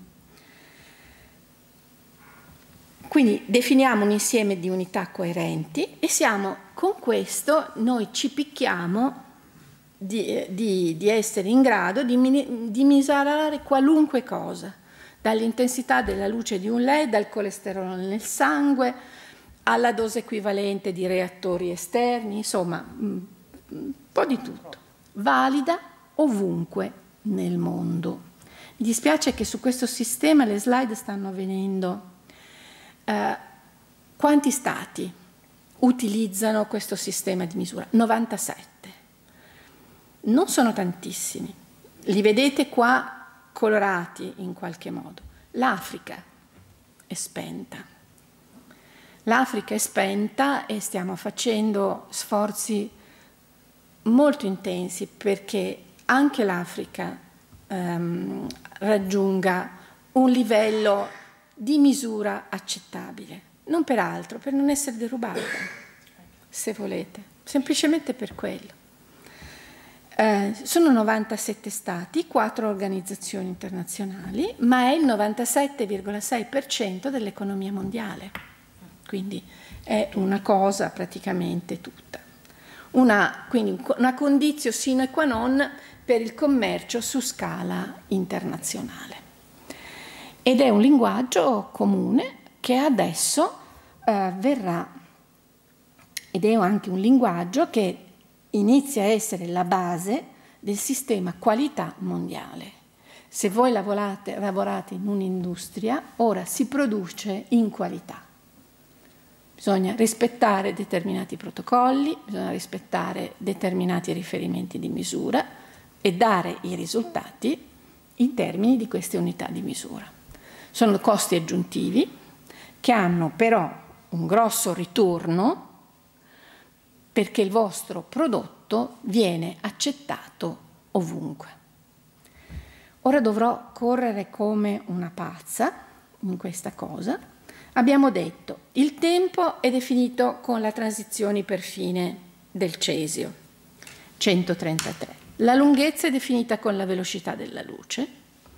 Speaker 2: Quindi definiamo un insieme di unità coerenti e siamo, con questo noi ci picchiamo di, di, di essere in grado di, di misurare qualunque cosa, dall'intensità della luce di un L E D al colesterolo nel sangue, alla dose equivalente di reattori esterni, insomma un po' di tutto, valida ovunque nel mondo. Mi dispiace che su questo sistema le slide stanno venendo. Eh, quanti stati utilizzano questo sistema di misura? novantasette. Non sono tantissimi. Li vedete qua colorati in qualche modo. L'Africa è spenta. L'Africa è spenta e stiamo facendo sforzi molto intensi perché anche l'Africa ehm, raggiunga un livello di misura accettabile, non per altro, per non essere derubata, se volete, semplicemente per quello. Eh, sono novantasette stati, quattro organizzazioni internazionali, ma è il novantasette virgola sei per cento dell'economia mondiale, quindi è una cosa praticamente tutta. Una, quindi una condizio sine qua non per il commercio su scala internazionale. Ed è un linguaggio comune che adesso eh, verrà, ed è anche un linguaggio che inizia a essere la base del sistema qualità mondiale. Se voi lavorate, lavorate in un'industria, ora si produce in qualità. Bisogna rispettare determinati protocolli, bisogna rispettare determinati riferimenti di misura e dare i risultati in termini di queste unità di misura. Sono costi aggiuntivi che hanno però un grosso ritorno perché il vostro prodotto viene accettato ovunque. Ora dovrò correre come una pazza in questa cosa. Abbiamo detto il tempo è definito con la transizione per fine del cesio, centotrentatré. La lunghezza è definita con la velocità della luce.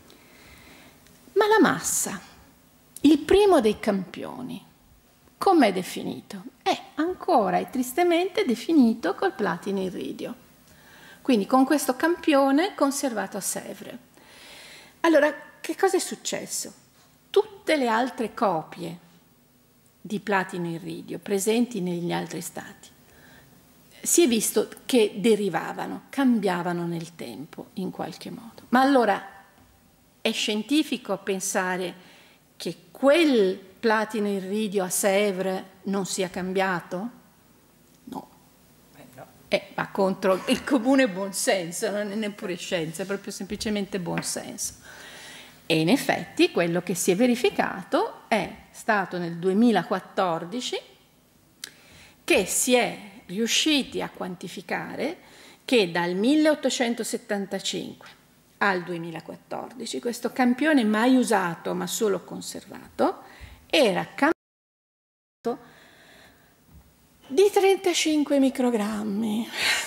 Speaker 2: Ma la massa, il primo dei campioni, com'è definito? È ancora e tristemente definito col platino iridio. Quindi con questo campione conservato a Sèvres. Allora, che cosa è successo? Tutte le altre copie di platino iridio presenti negli altri stati si è visto che derivavano, cambiavano nel tempo in qualche modo. Ma allora è scientifico pensare che quel platino e iridio a Sèvres non sia cambiato? No.
Speaker 1: Eh, no.
Speaker 2: Eh, va contro il comune buonsenso, non è neppure scienza, è proprio semplicemente buonsenso. E in effetti quello che si è verificato è stato nel duemilaquattordici che si è riusciti a quantificare che dal milleottocentosettantacinque al duemilaquattordici questo campione mai usato ma solo conservato era cambiato di trentacinque microgrammi,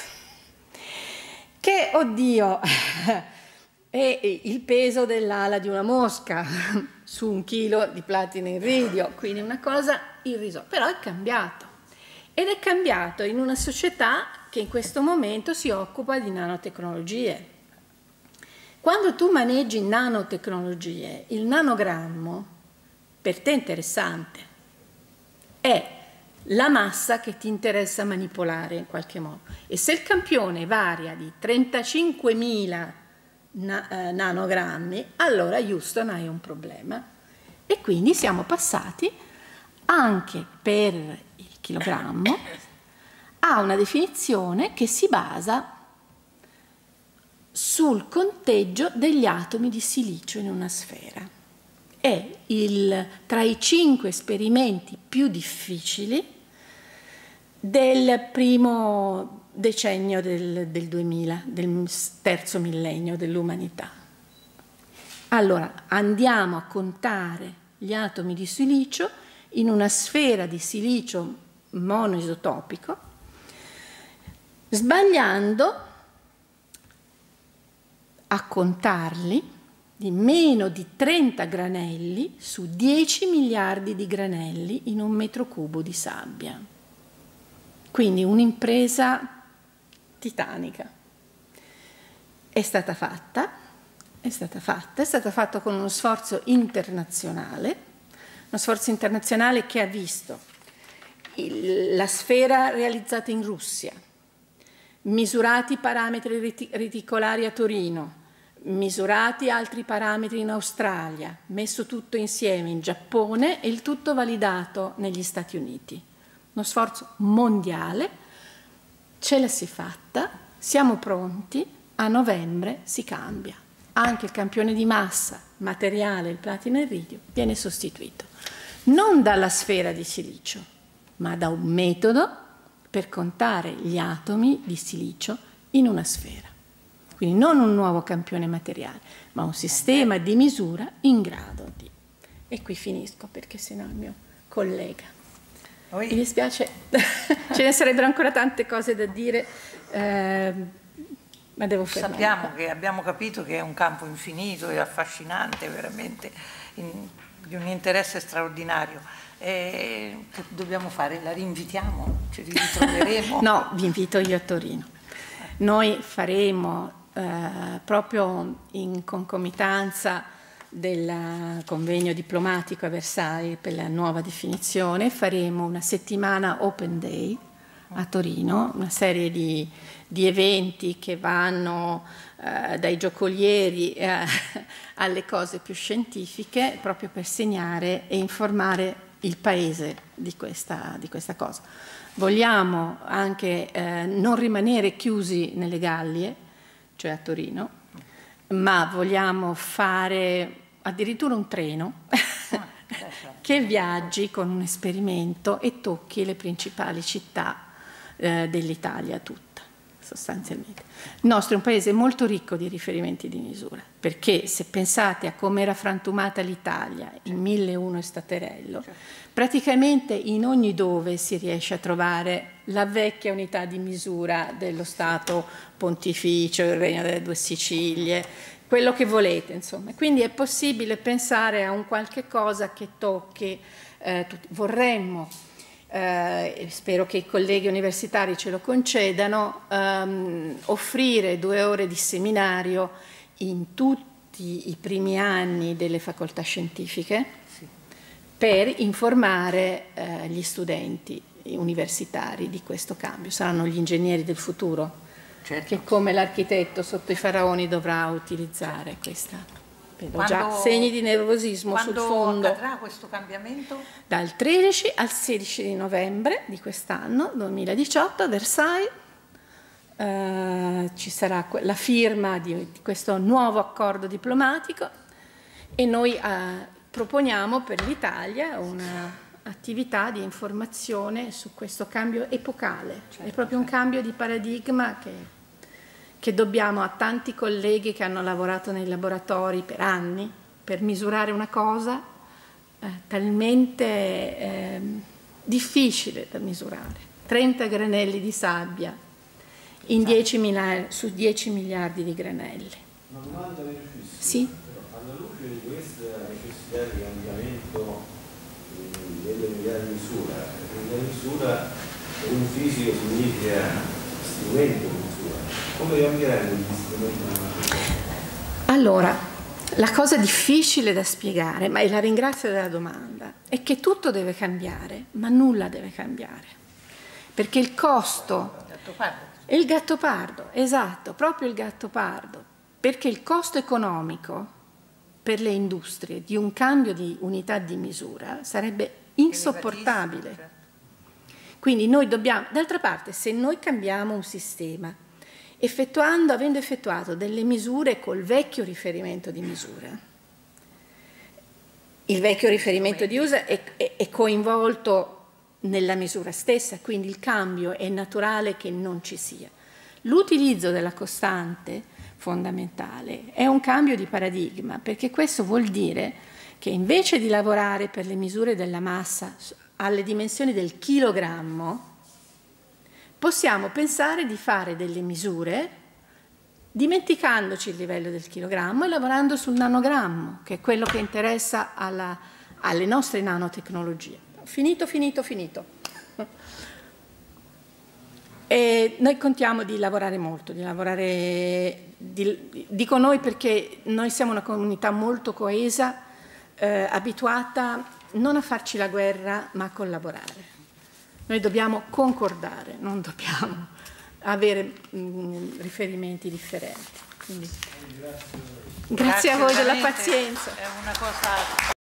Speaker 2: che oddio è il peso dell'ala di una mosca su un chilo di platino e iridio, quindi una cosa irrisoria, però è cambiato. Ed è cambiato in una società che in questo momento si occupa di nanotecnologie. Quando tu maneggi nanotecnologie, il nanogrammo per te è interessante, è la massa che ti interessa manipolare in qualche modo. E se il campione varia di trentacinquemila na eh, nanogrammi, allora Houston hai un problema. E quindi siamo passati anche per il chilogrammo ha una definizione che si basa sul conteggio degli atomi di silicio in una sfera. È il, tra i cinque esperimenti più difficili del primo decennio del, del duemila, del terzo millennio dell'umanità. Allora, andiamo a contare gli atomi di silicio in una sfera di silicio monoisotopico, sbagliando a contarli di meno di trenta granelli su dieci miliardi di granelli in un metro cubo di sabbia. Quindi un'impresa titanica. È stata fatta, è stata fatta, è stata fatta con uno sforzo internazionale, uno sforzo internazionale che ha visto il, la sfera realizzata in Russia, misurati i parametri reticolari a Torino, misurati altri parametri in Australia, messo tutto insieme in Giappone e il tutto validato negli Stati Uniti. Uno sforzo mondiale, ce la si è fatta, siamo pronti, a novembre si cambia. Anche il campione di massa materiale, il platino e iridio, viene sostituito. Non dalla sfera di silicio, ma da un metodo per contare gli atomi di silicio in una sfera. Quindi non un nuovo campione materiale, ma un sistema di misura in grado di... E qui finisco perché sennò il mio collega...
Speaker 1: Oi.
Speaker 2: Mi dispiace, ce ne sarebbero ancora tante cose da dire, eh, ma devo fermare.
Speaker 1: Sappiamo che abbiamo capito che è un campo infinito e affascinante, veramente, in, di un interesse straordinario. E che dobbiamo fare? La rinvitiamo? Ci ritroveremo?
Speaker 2: No, vi invito io a Torino. Noi faremo eh, proprio in concomitanza del convegno diplomatico a Versailles per la nuova definizione, faremo una settimana Open Day a Torino, una serie di, di eventi che vanno eh, dai giocolieri eh, alle cose più scientifiche, proprio per segnare e informare il paese di questa, di questa cosa. Vogliamo anche eh, non rimanere chiusi nelle Gallie, cioè a Torino, ma vogliamo fare addirittura un treno che viaggi con un esperimento e tocchi le principali città eh, dell'Italia tutta, sostanzialmente. Il nostro è un paese molto ricco di riferimenti di misura, perché se pensate a come era frantumata l'Italia in mille e uno staterello, praticamente in ogni dove si riesce a trovare la vecchia unità di misura dello Stato Pontificio, il Regno delle Due Sicilie, quello che volete, insomma. Quindi è possibile pensare a un qualche cosa che tocchi eh, tutti. Vorremmo, eh, spero che i colleghi universitari ce lo concedano, ehm, offrire due ore di seminario in tutti i primi anni delle facoltà scientifiche, sì, per informare eh, gli studenti universitari di questo cambio. Saranno gli ingegneri del futuro, certo, che come l'architetto sotto i faraoni dovrà utilizzare questa. vedo quando, già segni di nervosismo sul fondo.
Speaker 1: Quando accadrà questo cambiamento?
Speaker 2: Dal tredici al sedici di novembre di quest'anno, duemiladiciotto, a Versailles, eh, ci sarà la firma di, di questo nuovo accordo diplomatico e noi eh, proponiamo per l'Italia un'attività di informazione su questo cambio epocale. Certo, è proprio un cambio di paradigma che che dobbiamo a tanti colleghi che hanno lavorato nei laboratori per anni per misurare una cosa eh, talmente eh, difficile da misurare. trenta granelli di sabbia in dieci miliardi, su dieci miliardi di granelli.
Speaker 3: Una domanda velocissima.
Speaker 2: Sì?
Speaker 3: Alla luce di questa necessità di cambiamento delle unità di misura, l'unità di misura per un fisico significa strumento di misura. Come cambieranno gli strumenti?
Speaker 2: Allora, la cosa difficile da spiegare, ma la ringrazio della domanda, è che tutto deve cambiare, ma nulla deve cambiare. Perché il costo...
Speaker 1: Il gattopardo.
Speaker 2: Il gattopardo, esatto, proprio il gattopardo. Perché il costo economico per le industrie di un cambio di unità di misura sarebbe insopportabile. Quindi noi dobbiamo... D'altra parte, se noi cambiamo un sistema effettuando, avendo effettuato delle misure col vecchio riferimento di misura. Il vecchio riferimento di uso è, è, è coinvolto nella misura stessa, quindi il cambio è naturale che non ci sia. L'utilizzo della costante fondamentale è un cambio di paradigma, perché questo vuol dire che invece di lavorare per le misure della massa alle dimensioni del chilogrammo, possiamo pensare di fare delle misure dimenticandoci il livello del chilogrammo e lavorando sul nanogrammo, che è quello che interessa alla, alle nostre nanotecnologie. Finito, finito, finito. E noi contiamo di lavorare molto, di lavorare, di, dico noi perché noi siamo una comunità molto coesa, eh, abituata non a farci la guerra ma a collaborare. Noi dobbiamo concordare, non dobbiamo avere mh, riferimenti differenti. Quindi, grazie, grazie a voi della pazienza.
Speaker 1: È una cosa...